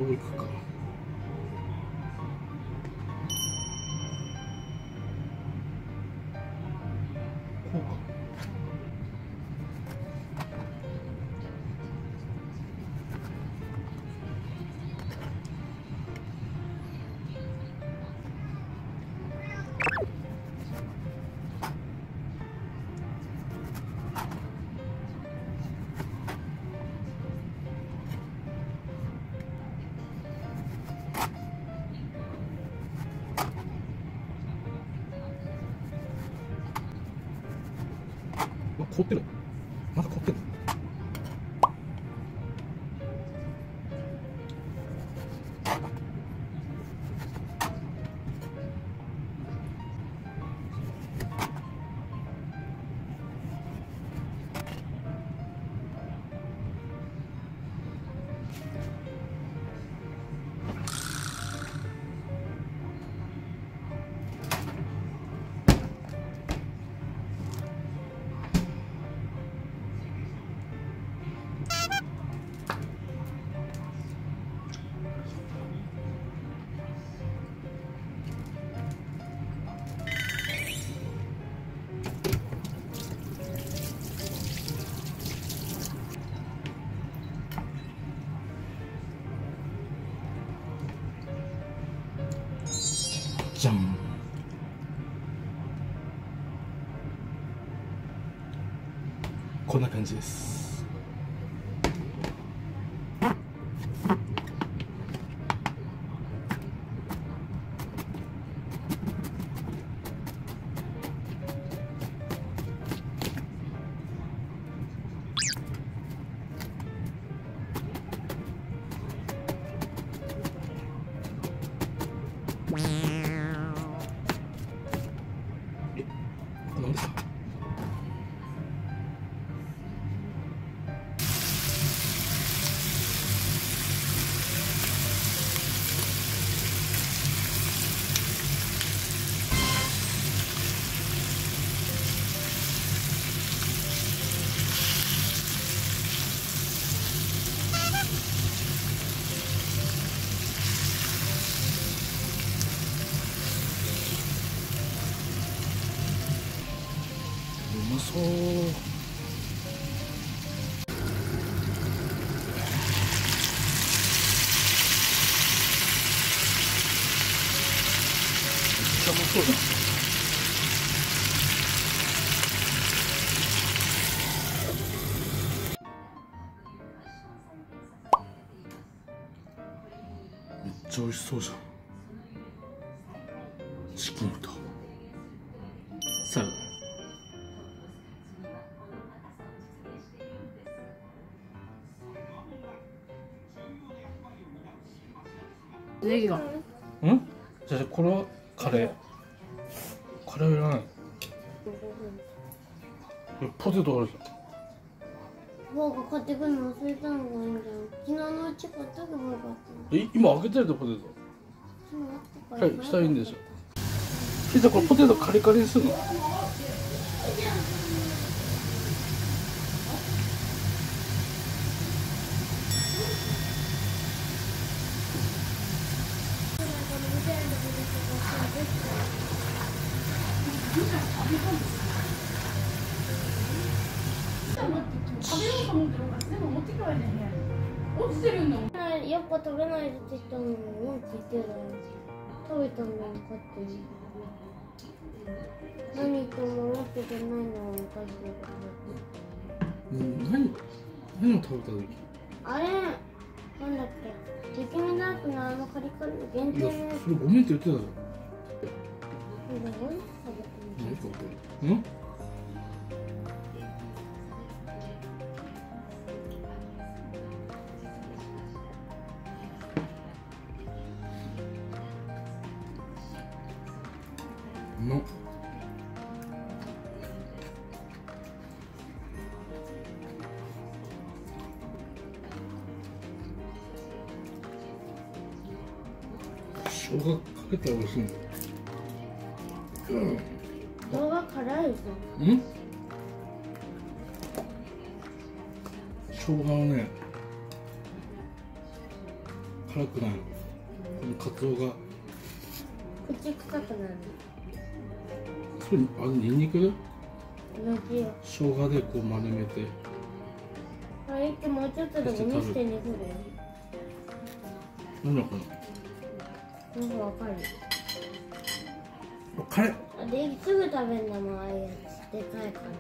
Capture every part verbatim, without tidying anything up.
ういくか。こうか。凍ってる。まだ凍ってる。じゃん。こんな感じです。なんですか。うまそう。めっちゃうまそうだ。めっちゃ美味しそうじゃん。チキンとサラダ。 ネギが。 ん？じゃあこれはカレー。カレーはいらない。ポテトあるじゃん。 僕が買ってくるの忘れたのがいいんだよ。昨日のうち買っとけばよかったの。 え、今開けてるでポテト。 今あったからはい、したらいいんでしょ。じゃあこれポテトカリカリにするの？ 食べようと思ってるから全部持ってきゃいいねんね。落ちてるんだもん。 やっぱ食べないでって言ったのに文句言ってたよ。食べたんだよ、勝手に。何とも思ってくれないのはおかしいけど。 何何を食べた時？ あれなんだっけ、雪見ダークのあのカリカリ限定いや、 の。 それごめんって言ってたじゃん。 何食べてんの？ 何かこれ？ん？うまっ。生姜かけたら美味しいんだ。うん。 動画辛いぞ。 うん生姜をね、辛辛くないの。このカツオが口臭くなる。 それあれニンニク同じよ。 生姜でこう丸めて。 あれってもうちょっとでも見せてに来るよ。 何だこれ。 なんかわかる。 カレー。 あですぐ食べるのもああいうやつでかいから。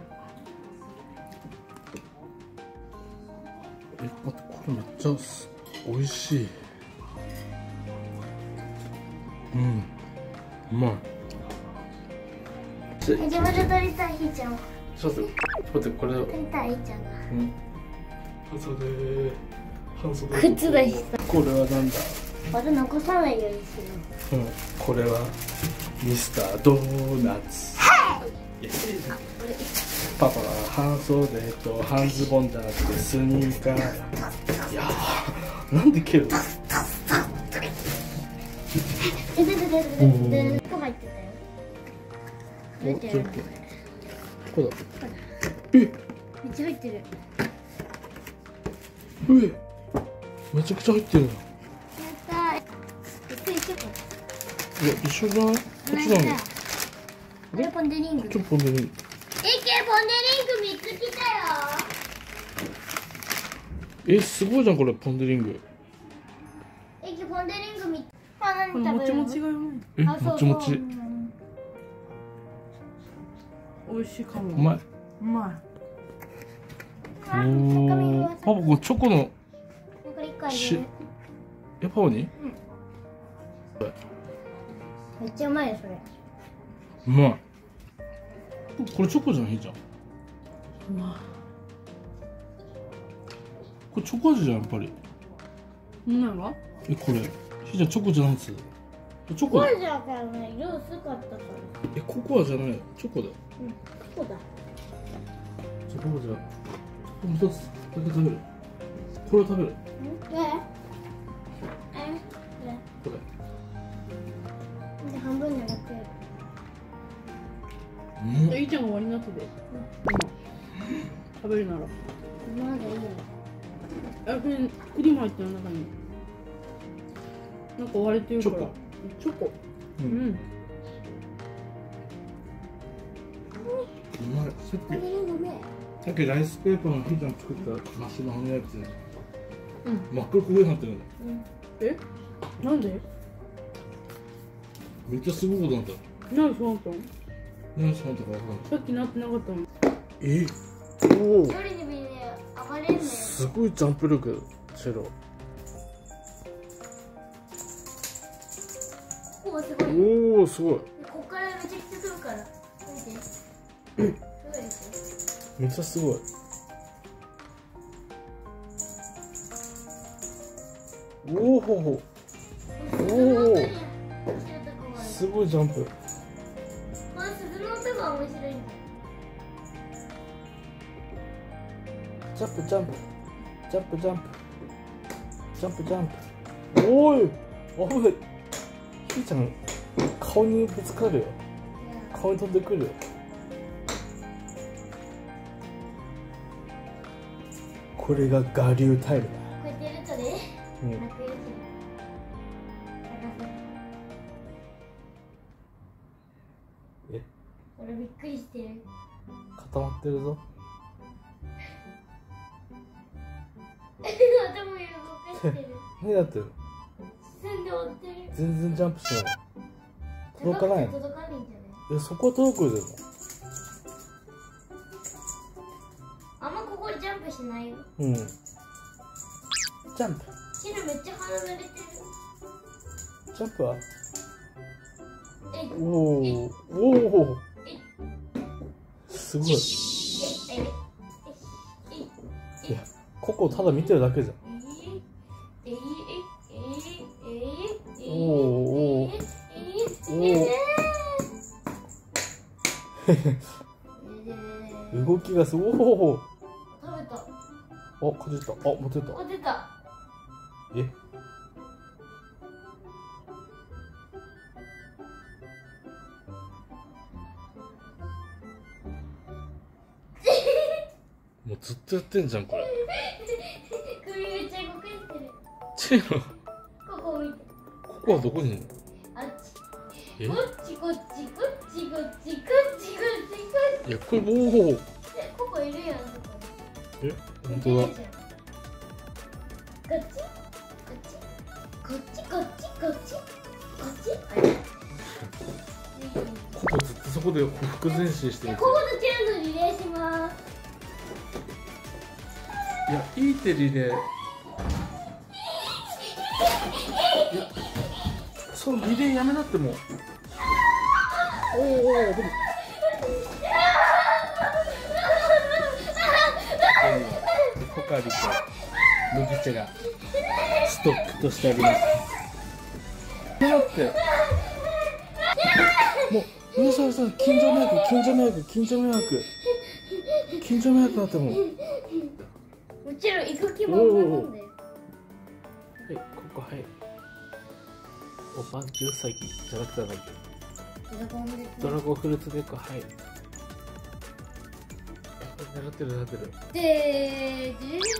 え、待って、これめっちゃ美味しい。うん、うまい。 自分で撮りたいひーちゃん。 ちょっと待って、これを。 撮りたいひーちゃんが。 うん。半袖。半袖。 靴でした。 これはなんだ。 また残さないようにしようん、これはミスタードーナツ。イエーイ。パパは半袖と半ズボンじゃなくてスニーカー。いやー、なんで蹴るの？ え、でででででで、ここ入ってたよ。 お、ちょっと。ここだ。え、 めっちゃ入ってる。 え、めちゃくちゃ入ってるな。 やったー。びっくりしちゃった。 いや、一緒じゃない？こっちなの。 これポンデリング。 ちょっとポンデリング。 えけ、ポンデリングみっつきたよ。 え、すごいじゃんこれポンデリング。 えけ、ポンデリングみっつ。あ、何食べるの？ もちもちがうまい。 え、もちもち。 美味しいかも。 うまい。 うまおー、パパこのチョコのこれ一個あげしる。 え、パパに？ めっちゃうまいよそれ。 うまい。これチョコじゃないじゃん。 い。うまこれチョコ味じゃんやっぱり。 い。なんだ。 え、これひーちゃんチョコじゃないっつう。チョコだ。 ココアじゃからね、色薄かったから。 え、ココアじゃないチョコだ。 うん、ここだ。 じゃあパパじゃあもう一つだけ食べる。これを食べる。 え？え？ これ。 で半分になってる。 うん。 いいちゃんが終わりになってて。食べるなら。 まだいいよ。 あ、これクリーム入ってる中に。なんか割れてるから。チョコ。 う。 うんん。 うまい。さっあれきごめん。 さっきライスペーパーのひーちゃん作ったマッシュの骨焼きでうん。 真っ黒焦げになってるの。 え？なんで？ めっちゃすごいことになった。 なんでそうなったの？ 何しまったかわかんない。 さっきなってなかったの。 え、おお。 一人で見て暴れんのよ。 すごいジャンプ力、チェロ。 ここすごい。 おお、すごい。 ここからめちゃくちゃ飛ぶから。見て。 え、 すごいでしめっちゃすごい。おおほほ。 ょ。 おお。すごいジャンプ。 この鈴の音が面白いんだよ。 ジャンプジャンプ。ジャンプジャンプ。ジャンプジャンプ。おーい。危ない。ひーちゃん、顔にぶつかるよ。顔に飛んでくるよ。これが我流タイムだ。 こうやってやるとね。 うん。 楽よ。 え、 俺びっくりしてる。 固まってるぞ。 頭より動かしてる。 何やってるの？ 進んで追ってる。 全然ジャンプしない。届かないの？ 届かないんじゃない？ いや、そこは届くよでも。 あんまここジャンプしないよ。 うん。ジャンプ。 シルめっちゃ鼻濡れてる。 ジャンプは。 えい。 おお。おお。すごい。いえい。えい。 や、ココただ見てるだけじゃん。 えい。えい。えい。えい。 おお。おお。動きがすごい。おお。 食べた。 あ、かじった。あ、持ってた。 あ、出た。 え。もうずっとやってんじゃんこれ。 首めっちゃ動かしてる。 チェロ。 ここはどこにいるの？ あっち。 えこっちこっちこっちこっちこっちこっちこっち。 いやこれおおここいるやん。ここえ本当だ。 こっちこっちこっちこっちこっちこっちあれここずっとそこでほふ前進してる。 こことチェーンのリレーします。 いやいいってリレー。いやそのリレーやめなっても。おおおおでも。ポカリと麦茶がストックとしてあります。だってもう皆さんさん近所迷惑近所迷惑近所迷惑近所迷惑だってもう。 もちろん行く気も思い込んで。 はいここはい。おぱんちゅうさぎじゃなくてなんだっけ。ドラゴンフルーツデコはい。狙ってる狙ってる。 でーで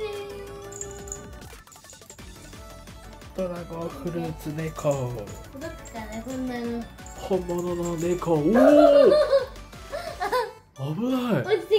ドラゴンフルーツ猫。 届くかなこんなの。 本物の猫。おお。危ない。 落ちて